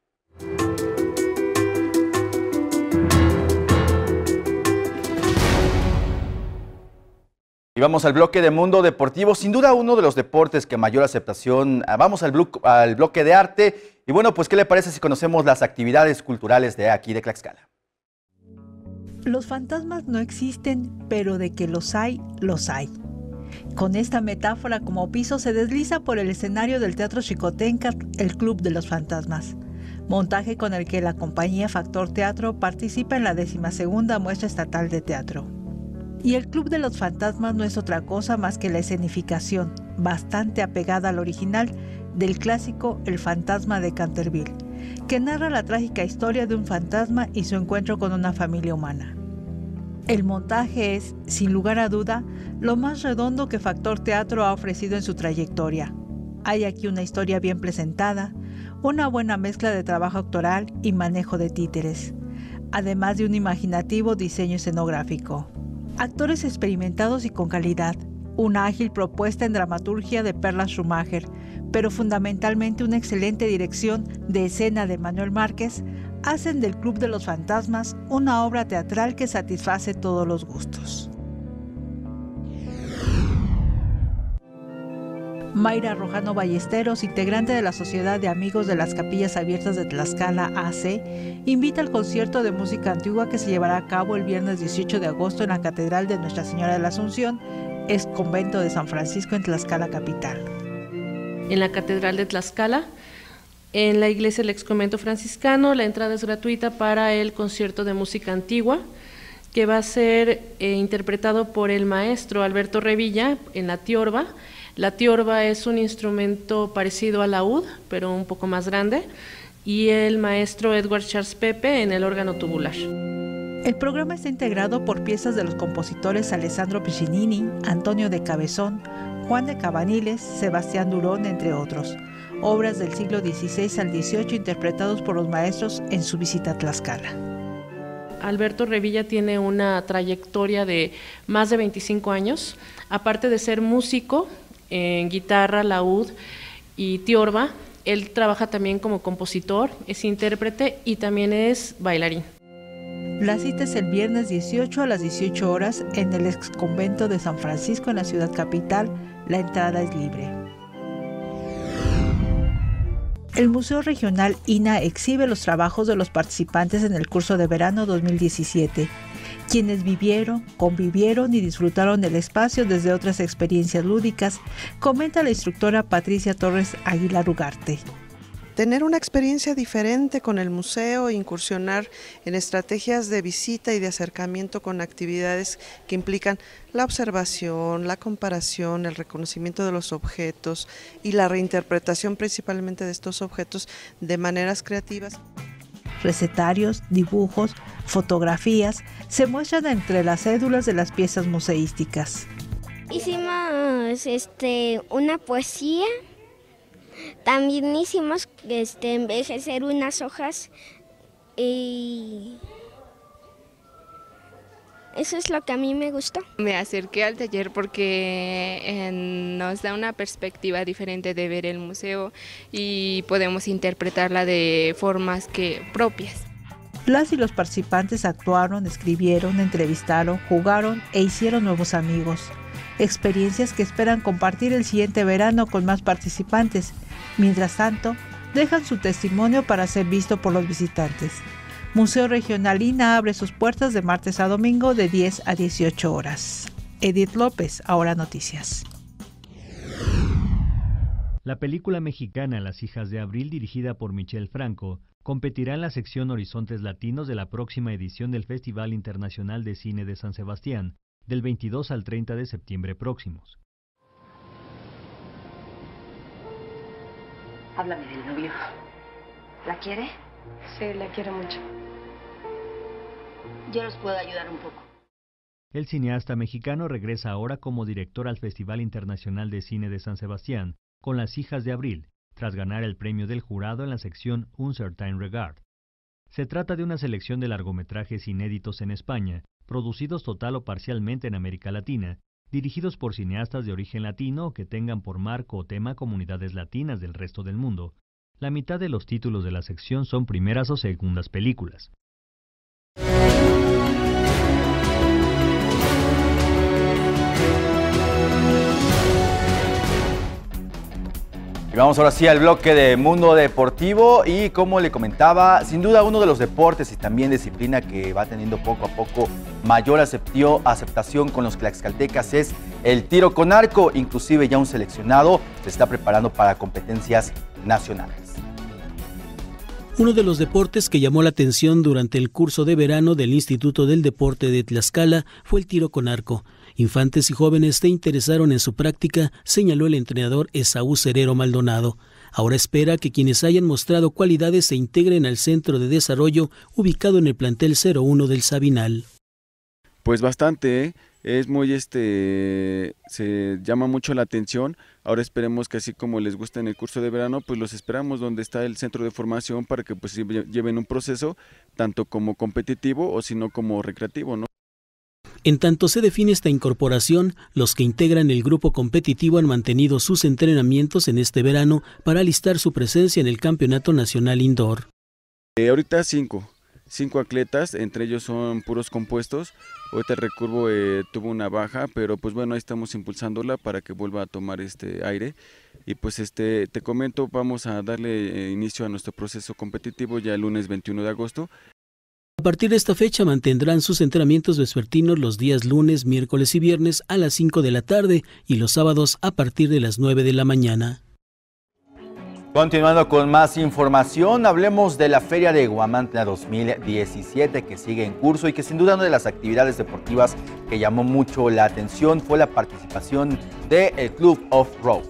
Y vamos al bloque de Mundo Deportivo, sin duda uno de los deportes que mayor aceptación. Vamos al bloque de arte. Y bueno, pues ¿qué le parece si conocemos las actividades culturales de aquí de Tlaxcala? Los fantasmas no existen, pero de que los hay, los hay. Con esta metáfora como piso se desliza por el escenario del Teatro Xicoténcat el Club de los Fantasmas, montaje con el que la compañía Factor Teatro participa en la 12ª Muestra Estatal de Teatro. Y el Club de los Fantasmas no es otra cosa más que la escenificación, bastante apegada al original, del clásico El Fantasma de Canterville, que narra la trágica historia de un fantasma y su encuentro con una familia humana. El montaje es, sin lugar a duda, lo más redondo que Factor Teatro ha ofrecido en su trayectoria. Hay aquí una historia bien presentada, una buena mezcla de trabajo actoral y manejo de títeres, además de un imaginativo diseño escenográfico. Actores experimentados y con calidad, una ágil propuesta en dramaturgia de Perla Schumacher, pero fundamentalmente una excelente dirección de escena de Manuel Márquez, hacen del Club de los Fantasmas una obra teatral que satisface todos los gustos. Mayra Rojano Ballesteros, integrante de la Sociedad de Amigos de las Capillas Abiertas de Tlaxcala AC, invita al concierto de música antigua que se llevará a cabo el viernes 18 de agosto en la Catedral de Nuestra Señora de la Asunción, ex convento de San Francisco en Tlaxcala capital. En la Catedral de Tlaxcala, en la iglesia del ex convento franciscano, la entrada es gratuita para el concierto de música antigua, que va a ser interpretado por el maestro Alberto Revilla en la tiorba. La tiorba es un instrumento parecido al laúd, pero un poco más grande, y el maestro Edward Charles Pepe en el órgano tubular. El programa está integrado por piezas de los compositores Alessandro Piccinini, Antonio de Cabezón, Juan de Cabaniles, Sebastián Durón, entre otros. Obras del siglo XVI al XVIII interpretados por los maestros en su visita a Tlaxcala. Alberto Revilla tiene una trayectoria de más de 25 años, aparte de ser músico en guitarra, laúd y tiorba. Él trabaja también como compositor, es intérprete y también es bailarín. La cita es el viernes 18 a las 18 horas en el ex convento de San Francisco en la ciudad capital. La entrada es libre. El Museo Regional INA exhibe los trabajos de los participantes en el curso de verano 2017, quienes vivieron, convivieron y disfrutaron del espacio desde otras experiencias lúdicas, comenta la instructora Patricia Torres Aguilar Ugarte. Tener una experiencia diferente con el museo, incursionar en estrategias de visita y de acercamiento con actividades que implican la observación, la comparación, el reconocimiento de los objetos y la reinterpretación principalmente de estos objetos de maneras creativas. Recetarios, dibujos, fotografías se muestran entre las cédulas de las piezas museísticas. Hicimos una poesía. También hicimos envejecer unas hojas y eso es lo que a mí me gustó. Me acerqué al taller porque nos da una perspectiva diferente de ver el museo y podemos interpretarla de formas propias. Las y los participantes actuaron, escribieron, entrevistaron, jugaron e hicieron nuevos amigos. Experiencias que esperan compartir el siguiente verano con más participantes. Mientras tanto, dejan su testimonio para ser visto por los visitantes. Museo Regional INA abre sus puertas de martes a domingo de 10 a 18 horas. Edith López, Ahora Noticias. La película mexicana Las hijas de abril, dirigida por Michel Franco, competirá en la sección Horizontes Latinos de la próxima edición del Festival Internacional de Cine de San Sebastián, del 22 al 30 de septiembre próximos. Háblame del novio. ¿La quiere? Sí, la quiero mucho. Yo los puedo ayudar un poco. El cineasta mexicano regresa ahora como director al Festival Internacional de Cine de San Sebastián con Las hijas de abril, tras ganar el premio del jurado en la sección Un Certain Regard. Se trata de una selección de largometrajes inéditos en España, producidos total o parcialmente en América Latina, dirigidos por cineastas de origen latino o que tengan por marco o tema comunidades latinas del resto del mundo. La mitad de los títulos de la sección son primeras o segundas películas. Y vamos ahora sí al bloque de Mundo Deportivo y como le comentaba, sin duda uno de los deportes y también disciplina que va teniendo poco a poco mayor aceptación con los tlaxcaltecas es el tiro con arco. Inclusive ya un seleccionado se está preparando para competencias nacionales. Uno de los deportes que llamó la atención durante el curso de verano del Instituto del Deporte de Tlaxcala fue el tiro con arco. Infantes y jóvenes se interesaron en su práctica, señaló el entrenador Esaú Cerero Maldonado. Ahora espera que quienes hayan mostrado cualidades se integren al centro de desarrollo ubicado en el plantel 01 del Sabinal. Pues bastante, es muy se llama mucho la atención. Ahora esperemos que así como les gusta en el curso de verano, pues los esperamos donde está el centro de formación para que pues lleven un proceso tanto como competitivo o sino como recreativo, ¿no? En tanto se define esta incorporación, los que integran el grupo competitivo han mantenido sus entrenamientos en este verano para alistar su presencia en el Campeonato Nacional Indoor. Ahorita 5 atletas, entre ellos son puros compuestos. Ahorita el recurvo tuvo una baja, pero pues bueno, ahí estamos impulsándola para que vuelva a tomar aire. Y pues te comento, vamos a darle inicio a nuestro proceso competitivo ya el lunes 21 de agosto. A partir de esta fecha mantendrán sus entrenamientos vespertinos los días lunes, miércoles y viernes a las 5 de la tarde y los sábados a partir de las 9 de la mañana. Continuando con más información, hablemos de la Feria de Huamantla 2017 que sigue en curso y que sin duda una de las actividades deportivas que llamó mucho la atención fue la participación del Club Off-Road.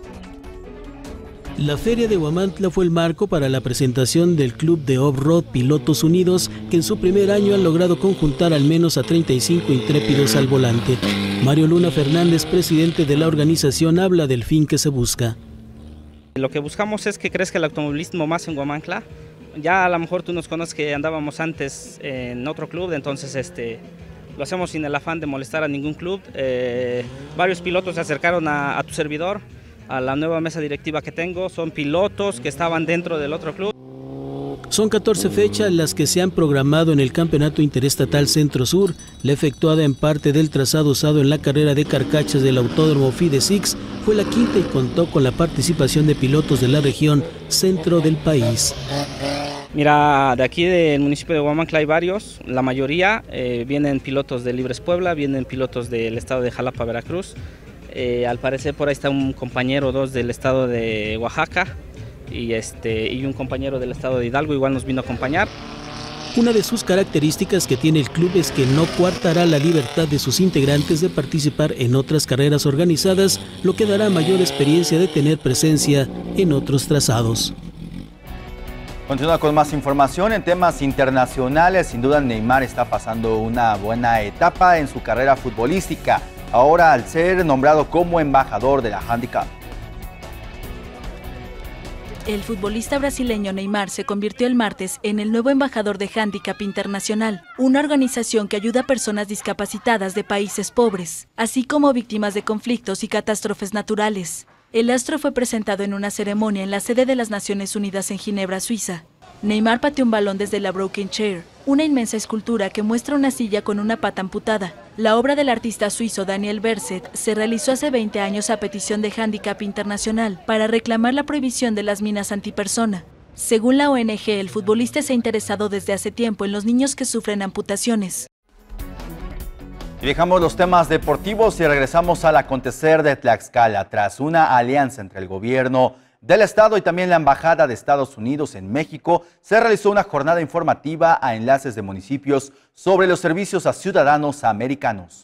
La Feria de Huamantla fue el marco para la presentación del Club de Off-Road Pilotos Unidos, que en su primer año han logrado conjuntar al menos a 35 intrépidos al volante. Mario Luna Fernández, presidente de la organización, habla del fin que se busca. Lo que buscamos es que crezca el automovilismo más en Huamantla. Ya a lo mejor tú nos conoces que andábamos antes en otro club, entonces lo hacemos sin el afán de molestar a ningún club. Varios pilotos se acercaron a tu servidor, a la nueva mesa directiva que tengo, son pilotos que estaban dentro del otro club. Son 14 fechas las que se han programado en el Campeonato Interestatal Centro-Sur. La efectuada en parte del trazado usado en la carrera de carcachas del Autódromo Fidesix fue la quinta y contó con la participación de pilotos de la región centro del país. Mira, de aquí del municipio de Huamancla hay varios, la mayoría vienen pilotos de Libres Puebla, vienen pilotos del estado de Jalapa, Veracruz. Al parecer por ahí está un compañero o dos del estado de Oaxaca y un compañero del estado de Hidalgo igual nos vino a acompañar. Una de sus características que tiene el club es que no coartará la libertad de sus integrantes de participar en otras carreras organizadas, lo que dará mayor experiencia de tener presencia en otros trazados. Continúa con más información en temas internacionales. Sin duda Neymar está pasando una buena etapa en su carrera futbolística, ahora al ser nombrado como embajador de la Handicap. El futbolista brasileño Neymar se convirtió el martes en el nuevo embajador de Handicap Internacional, una organización que ayuda a personas discapacitadas de países pobres, así como víctimas de conflictos y catástrofes naturales. El astro fue presentado en una ceremonia en la sede de las Naciones Unidas en Ginebra, Suiza. Neymar pateó un balón desde la Broken Chair, una inmensa escultura que muestra una silla con una pata amputada. La obra del artista suizo Daniel Berset se realizó hace 20 años a petición de Handicap Internacional para reclamar la prohibición de las minas antipersona. Según la ONG, el futbolista se ha interesado desde hace tiempo en los niños que sufren amputaciones. Y dejamos los temas deportivos y regresamos al acontecer de Tlaxcala. Tras una alianza entre el gobierno del estado y también la Embajada de Estados Unidos en México, se realizó una jornada informativa a enlaces de municipios sobre los servicios a ciudadanos americanos.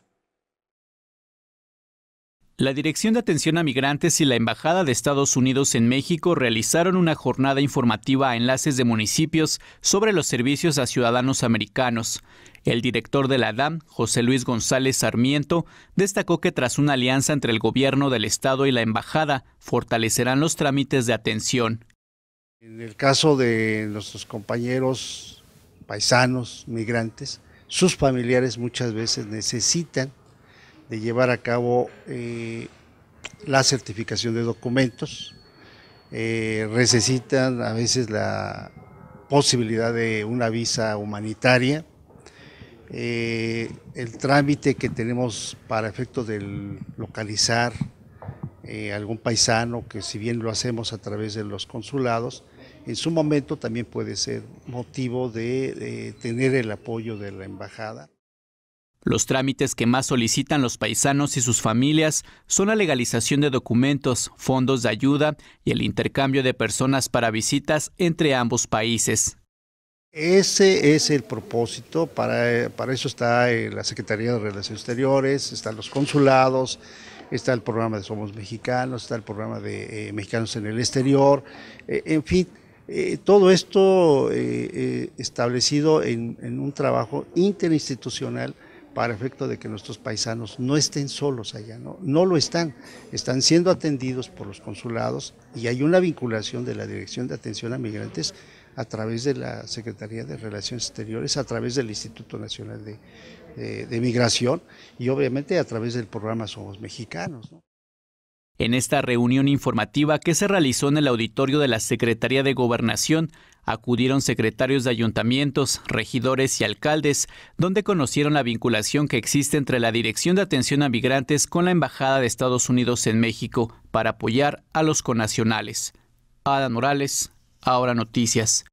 La Dirección de Atención a Migrantes y la Embajada de Estados Unidos en México realizaron una jornada informativa a enlaces de municipios sobre los servicios a ciudadanos americanos. El director de la DAM, José Luis González Sarmiento, destacó que tras una alianza entre el gobierno del estado y la embajada, fortalecerán los trámites de atención. En el caso de nuestros compañeros paisanos, migrantes, sus familiares muchas veces necesitan de llevar a cabo la certificación de documentos, necesitan a veces la posibilidad de una visa humanitaria. El trámite que tenemos para efectos de localizar algún paisano, que si bien lo hacemos a través de los consulados, en su momento también puede ser motivo de tener el apoyo de la embajada. Los trámites que más solicitan los paisanos y sus familias son la legalización de documentos, fondos de ayuda y el intercambio de personas para visitas entre ambos países. Ese es el propósito, para eso está la Secretaría de Relaciones Exteriores, están los consulados, está el programa de Somos Mexicanos, está el programa de Mexicanos en el Exterior, en fin, todo esto establecido en un trabajo interinstitucional para efecto de que nuestros paisanos no estén solos allá, no lo están siendo atendidos por los consulados y hay una vinculación de la Dirección de Atención a Migrantes a través de la Secretaría de Relaciones Exteriores, a través del Instituto Nacional de Migración y obviamente a través del programa Somos Mexicanos, ¿no? En esta reunión informativa que se realizó en el auditorio de la Secretaría de Gobernación, acudieron secretarios de ayuntamientos, regidores y alcaldes, donde conocieron la vinculación que existe entre la Dirección de Atención a Migrantes con la Embajada de Estados Unidos en México para apoyar a los connacionales. Adán Morales, Ahora Noticias.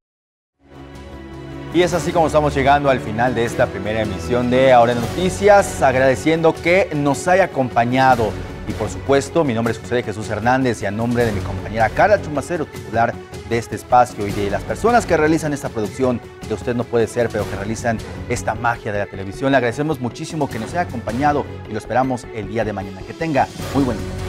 Y es así como estamos llegando al final de esta primera emisión de Ahora Noticias, agradeciendo que nos haya acompañado. Y por supuesto, mi nombre es José Jesús Hernández y a nombre de mi compañera Carla Chumacero, titular de este espacio, y de las personas que realizan esta producción, que usted no puede ser, pero que realizan esta magia de la televisión, le agradecemos muchísimo que nos haya acompañado y lo esperamos el día de mañana. Que tenga muy buen día.